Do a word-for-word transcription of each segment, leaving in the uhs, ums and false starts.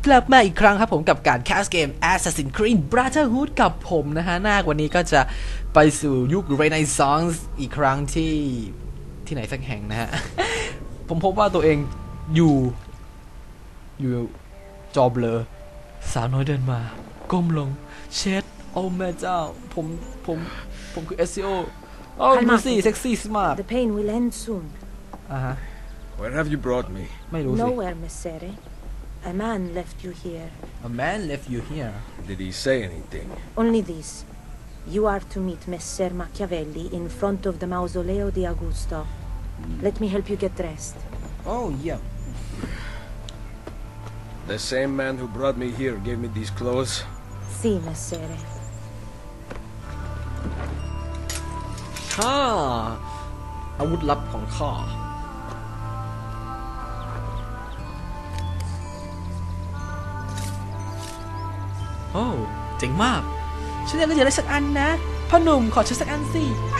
กลับมาอีกครั้งครับผมกับการแคสเกม Assassin's Creed Brotherhood กับผมนะฮะหน้าวันนี้ก็จะไปสู่ยุค Renaissance อีกครั้งที่ที่ไหนสักแห่งนะฮะ ผมพบว่าตัวเองอยู่อยู่จอเบลอสาวน้อยเดินมาก้มลงเช็ดโอ้แม่เจ้าผมผมผมคือ เอส ซี โอ โอ้ดูสิเซ็กซี่สมาร์ท The pain will end soon. อ่าฮะ Where have you brought me? ไม่รู้สิ Nowhere, Messere. A man left you here. A man left you here Did he say anything? Only this. You are to meet Messer Machiavelli in front of the Mausoleo di Augusto. Let me help you get dressed. Oh yeah The same man who brought me here gave me these clothes? Si, Messere. ข้าอาวุธลับของข้าโอ้เจ๋งมากฉันอยากได้สักอันนะพ่อหนุ่มขอฉันสักอันสิ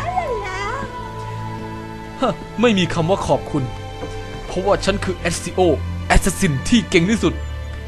ฮะไม่มีคำว่าขอบคุณเพราะว่าฉันคือ เอส ซี โอ Assassin ที่เก่งที่สุด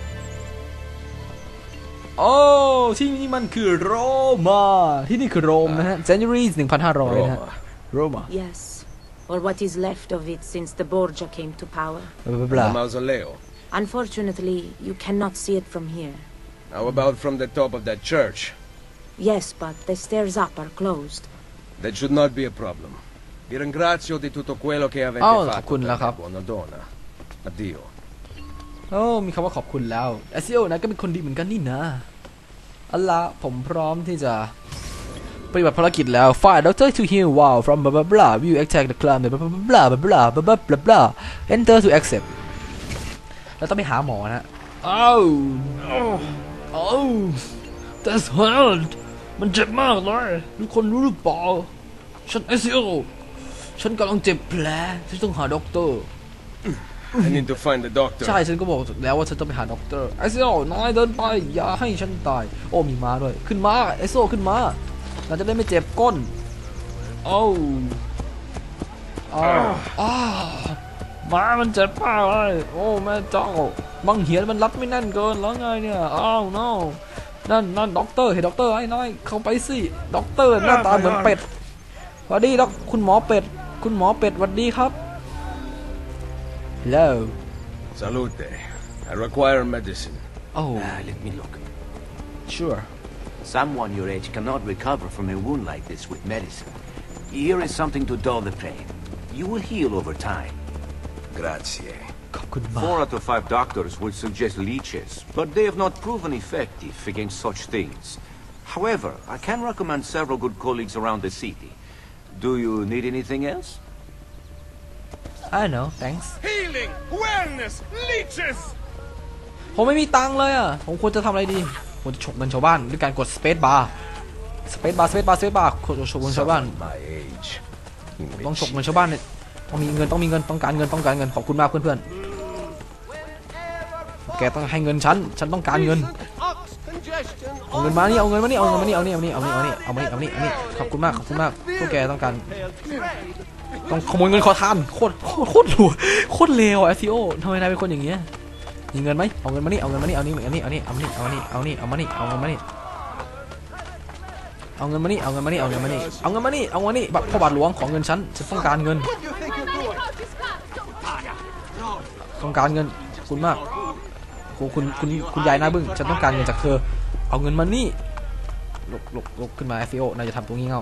โอ้ที่นี่มันคือโรมาที่นี่คือโรมนะฮะ January หนึ่งพันห้าร้อยนะฮะโรมา Yes. Or what is left of it since the Borgia came to power. The mausoleo. Unfortunately, you cannot see it from here. How about from the top of that church? Yes, but the stairs up are closed. That should not be a problem. Vi ringrazio di tutto quello che avete oh, fatto per la buona donna. Addio. โอ้มีคำว่าขอบคุณแล้ว เอส ซี โอ นะก็เป็นคนดีเหมือนกันนี่นะอัลล่ะผมพร้อมที่จะปฏิบัติภารกิจแล้ว Fire Doctor to heal wow from blah blah blah view attack the clan blah blah blah blah blah blah blah blah enter to accept แล้วต้องไปหาหมอนะอ้าวอ้าว that's hard มันเจ็บมากเลยทุกคนรู้หรือเปล่าฉัน เอส ซี โอ ฉันกำลังเจ็บแผลฉันต้องหาด็อกเตอร์ I need to find the doctor. ใช่ฉันก็บอกแล้วว่าฉันต้องไปหาด็อกเตอร์ไอซิโอนายเดินไปอย่าให้ฉันตายโอ้มีม้าด้วยขึ้นม้าไอโซขึ้นม้าเราจะได้ไม่เจ็บก้นโอ้อ้าวอ้าวม้ามันเจ็บมากเลยโอ้แม่เจ้าบังเหียนมันรัดไม่แน่นเกินแล้วไงเนี่ยอ้าว no นั่นนั่นด็อกเตอร์เห็นด็อกเตอร์ไอ้น้อยเข้าไปสิด็อกเตอร์หน้าตาเหมือนเป็ดสวัสดีด็อกคุณหมอเป็ดคุณหมอเป็ดสวัสดีครับHello. Salute. I require medicine. Oh. Uh, let me look. Sure. Someone your age cannot recover from a wound like this with medicine. Here is something to dull the pain. You will heal over time. Grazie. Four out of five doctors would suggest leeches, but they have not proven effective against such things. However, I can recommend several good colleagues around the city. Do you need anything else? I know, thanks. Healing, wellness, leeches. ผมไม่มีตังค์เลยอ่ะผมควรจะทำอะไรดีผมจะฉกเงินชาวบ้านด้วยการกด space bar space bar space bar space bar กดฉกเงินชาวบ้านต้องฉกเงินชาวบ้านเนี่ยต้องมีเงินต้องมีเงินต้องการเงินต้องการเงินขอบคุณมากเพื่อนๆแกต้องให้เงินฉันฉันต้องการเงินเอาเงินมานี่เอาเงินมานี่เอาเงินมานี่เอานี่เอานี่เอานี่เอานี่เอานี่เอานี่เอานี่ขอบคุณมากขอบคุณมากพวกแกต้องการต้องขโมยเงินขอทานโคตรโคตรโคตรหลัวโคตรเลว เอส ซี โอ ทำไมนายเป็นคนอย่างเงี้ยมีเงินไหมเอาเงินมานี่เอาเงินมานี่เอานี่เอานี่เอานี่เอานี่เอานี่เอานี่เอามานี่เอาเงินมานี่เอาเงินมานี่เอาเงินมานี่เอาเงินมานี่เอาเงินมานี่เอาเงินมานี่พ่อบาทหลวงของเงินฉันฉันต้องการเงินต้องการเงินคุณมากคุณคุณคุณคุณยายหน้าบึ้งฉันต้องการเงินจากเธอเอาเงินมานี่ลุกลุกลุกขึ้นมา เอส ซี โอ นายจะทำตรงนี้เงา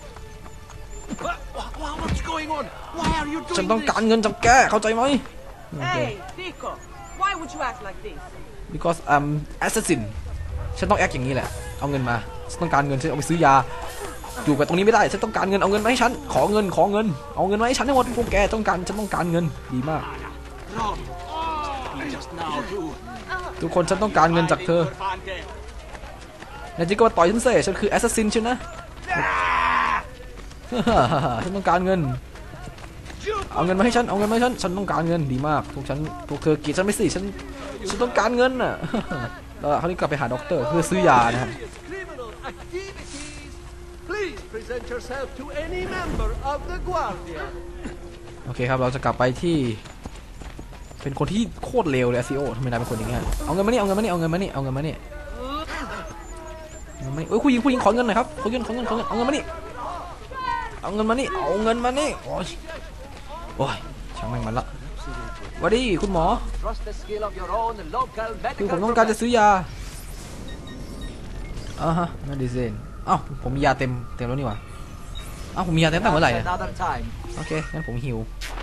ฉันต้องการเงินจากแกเข้าใจไหม Hey, Rico, why would you act like this? Because I'm assassin ฉันต้องแอคอย่างนี้แหละเอาเงินมาฉันต้องการเงินฉันเอาไปซื้อยาอยู่กับตรงนี้ไม่ได้ฉันต้องการเงินเอาเงินมาให้ฉันขอเงินขอเงินเอาเงินมาให้ฉันให้หมดพวกแกต้องการฉันต้องการเงินดีมากทุกคนฉันต้องการเงินจากเธอนายจิก็มาต่อยฉันเซ่ฉันคือ assassin ใช่ไหมฉันต้องการเงินเอาเงินมาให้ฉันเอาเงินมาให้ฉันฉันต้องการเงินดีมากพวกฉันพวกเธอเกลียดฉันไม่สิฉันฉันต้องการเงินน่ะแล้วเขานี่กลับไปหาด็อกเตอร์เพื่อซื้อยานะฮะโอเคครับเราจะกลับไปที่เป็นคนที่โคตรเลวเลยอาซิโอทำไมนายเป็นคนอย่างเงี้ยเอาเงินมานี่เอาเงินมานี่เอาเงินมานี่เอาเงินมานี่เงินมานี่เอ้ยผู้หญิงผู้หญิงขอเงินหน่อยครับขอเงินขอเงินขอเงินเอาเงินมานี่เอาเงินมานี่เอาเงินมานี่โอ้ยโอ้ยช่างแม่งมันละวัสดีคุณหมอคือผมต้องการจะซื้อยาอ่าฮะนั่นดีเซนเอ้าผมมียาเต็มเต็มแล้วนี่หว่าเอ้าผมมียาเต็มตั้งเมื่อไหร่เนี่ยโอเคงั้นผมหิว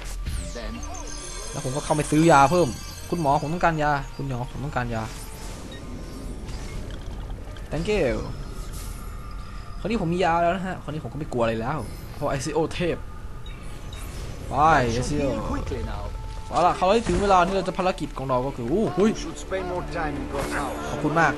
แล้วผมก็เข้าไปซื้อยาเพิ่มคุณหมอผมต้องการยาคุณหมอผมต้องการยา thank you คราวนี้ผมมียาแล้วนะฮะคราวนี้ผมก็ไม่กลัวอะไรแล้วเพราะ ไอ ซี โอ เทพไป ไอ ซี โอ เอาล่ะเขาได้ถึงเวลาที่เราจะภารกิจของเราก็คืออู้หูยขอบคุณมาก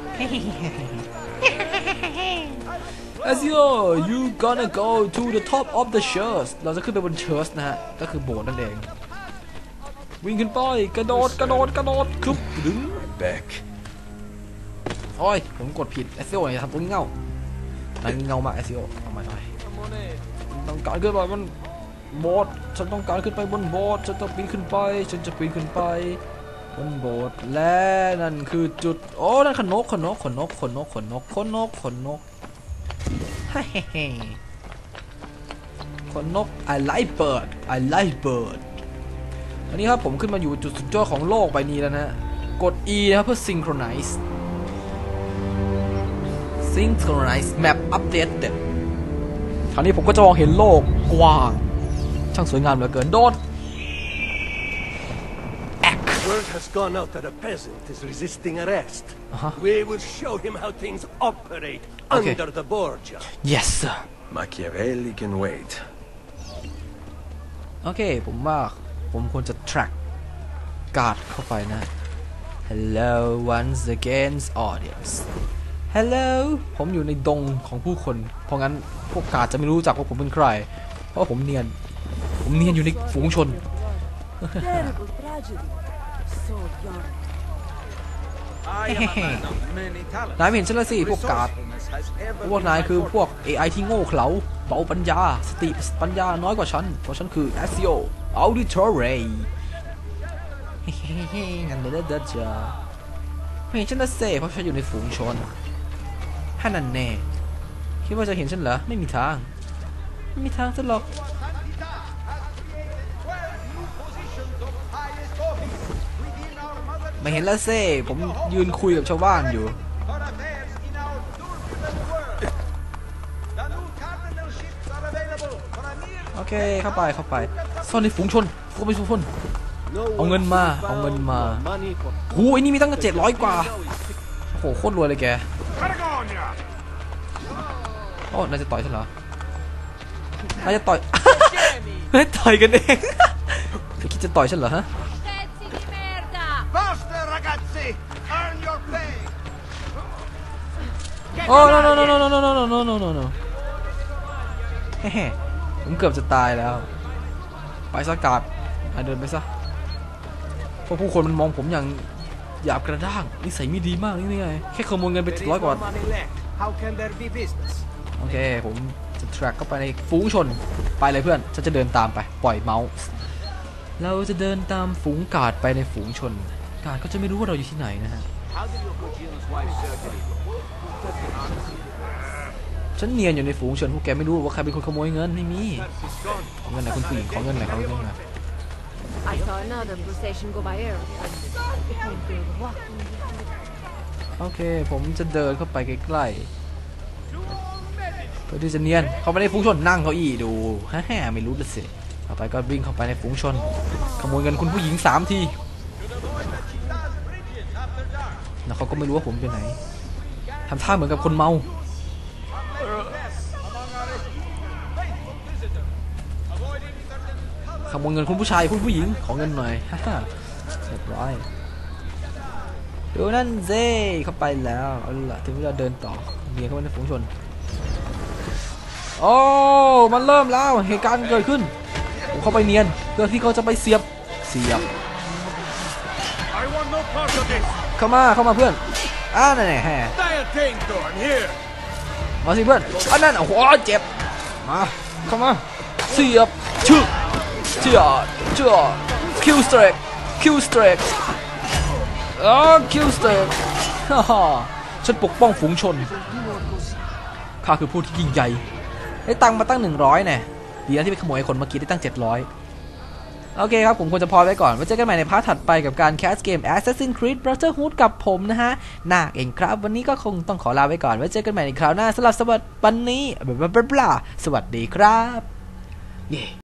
ไอ ซี โอ you gonna go to the top of the church เราจะขึ้นไปบนเชิร์ชนะฮะก็คือโบสถ์นั่นเองวิ่งขึ้นไปกระโดดกระโดดกระโดดคึบดึง Back. โอ้ยผมกดผิด ไอ ซี โอ อย่าทำตัวเงานายเงามาก ไอ ซี โอ เอาใหม่หน่อยต้องการขึ้นไปบนโบสถ์ฉันต้องการขึ้นไปบนโบสถ์ฉันต้องปีนขึ้นไปฉันจะปีนขึ้นไปบนโบสถ์และนั่นคือจุดโอ้นั่นขนนกขนนกขนนกขนนกขนนกขนนกขนนกเฮ้เฮ้ขนนก I like bird I like bird อันนี้ครับผมขึ้นมาอยู่จุดสุดยอดของโลกใบนี้แล้วนะกด E นะครับเพื่อ synchronize synchronize map updated คราวนี้ผมก็จะมองเห็นโลกกว้างช่างสวยงามเหลือเกินโดด Word has gone out that a peasant is resisting arrest. Uh-huh. We will show him how things operate Okay. under the Borgia. yes sir Machiavelli can wait. โอเคผมว่าผมควรจะ track การ์ดเข้าไปนะ hello once again audience hello ผมอยู่ในดงของผู้คนเพราะงั้นพวกการ์ดจะไม่รู้จักว่าผมเป็นใครเพราะผมเนียนผมเนียนอยู่ในฝูงชน Terrible tragedy. So young. นายไม่เห็นฉันแล้วสิพวกการ์ดพวกนายคือพวก เอ ไอ ที่โง่เขลาเบาปัญญาสติปัญญาน้อยกว่าฉันเพราะฉันคือ เอส ซี โอ Auditore เฮ้เฮ้งั้นเด็ดเด็ดจ้าไม่เห็นฉันแล้วสิเพราะฉันอยู่ในฝูงชนฮันนั่นแน่คิดว่าจะเห็นฉันเหรอไม่มีทางไม่มีทางซะหรอกไม่เห็นแล้วเซ่ผมยืนคุยกับชาวบ้านอยู่โอเคเข้าไปเข้าไปซ่อนในฝูงชนก็ไปฝูงชนเอาเงินมาเอาเงินมาโอ้ยนี่มีตั้งเจ็ดร้อยกว่าโอ้โหโคตรรวยเลยแกโอ้นายจะต่อยฉันเหรอนายจะต่อย นายต่อยกันเองจะคิดจะต่อยฉันเหรอฮะโอ้ no no no no no no no no no no no เฮ้ผมเกือบจะตายแล้วไปซะกาดเดินไปซะเพราะผู้คนมันมองผมอย่างหยาบกระด้างนิสัยไม่ดีมากนี่ไงแค่ขโมยเงินไปร้อยกว่าโอเคผมจะ track เข้าไปในฝูงชนไปเลยเพื่อนฉันจะเดินตามไปปล่อยเมาส์เราจะเดินตามฝูงกาดไปในฝูงชนกาดก็จะไม่รู้ว่าเราอยู่ที่ไหนนะฮะฉันเนียนอยู่ในฝูงชนพวกแกไม่รู้ว่าใครเป็นคนขโมยเงินไม่มีขอเงินหน่อยคุณผู้หญิงขอเงินหน่อยขอเงินหน่อย I saw another procession go by air. โอเคผมจะเดินเข้าไปใกล้ๆเพื่อที่จะเนียนเข้าไปในฝูงชนนั่งเก้าอี้ดูฮ่าๆไม่รู้ละสิต่อไปก็วิ่งเข้าไปในฝูงชนขโมยเงินคุณผู้หญิงสามทีแล้วเขาก็ไม่รู้ว่าผมเป็นไหนทำท่าเหมือนกับคนเมาขโมยเงินคุณผู้ชายคุณผู้หญิงขอเงินหน่อยฮ่าเรียบร้อยดูนั่นเซ่เข้าไปแล้วเอาล่ะถึงเวลาเดินต่อเนียนเข้าไปในฝูงชนโอ้มันเริ่มแล้วเหตุการณ์เกิดขึ้นผมเข้าไปเนียนเพื่อที่เขาจะไปเสียบเสียบเข้ามาเข้ามาเพื่อนอ่านั่นแหละมาสิเพื่อนอันนั้นโอ้โหเจ็บมาเข้ามาเสียบชึเชื่อเชื่อคิวสเตรกคิวสเตรกอ๋อคิวสเตรกฮ่าฮ่าฉันปกป้องฝูงชนข้าคือผู้ที่ยิ่งใหญ่ได้ตังค์มาตั้งหนึ่งร้อยแน่ดีนะที่ไปขโมยคนเมื่อกี้ได้ตั้งเจ็ดร้อยโอเคครับผมควรจะพอไว้ก่อนไว้เจอกันใหม่ในพาร์ทถัดไปกับการแคสเกม Assassin's Creed Brotherhood กับผมนะฮะนาคเองครับวันนี้ก็คงต้องขอลาไว้ก่อนไว้เจอกันใหม่ในคราวหน้าสำหรับสวัสดีวันนี้บลาบลาสวัสดีครับเย้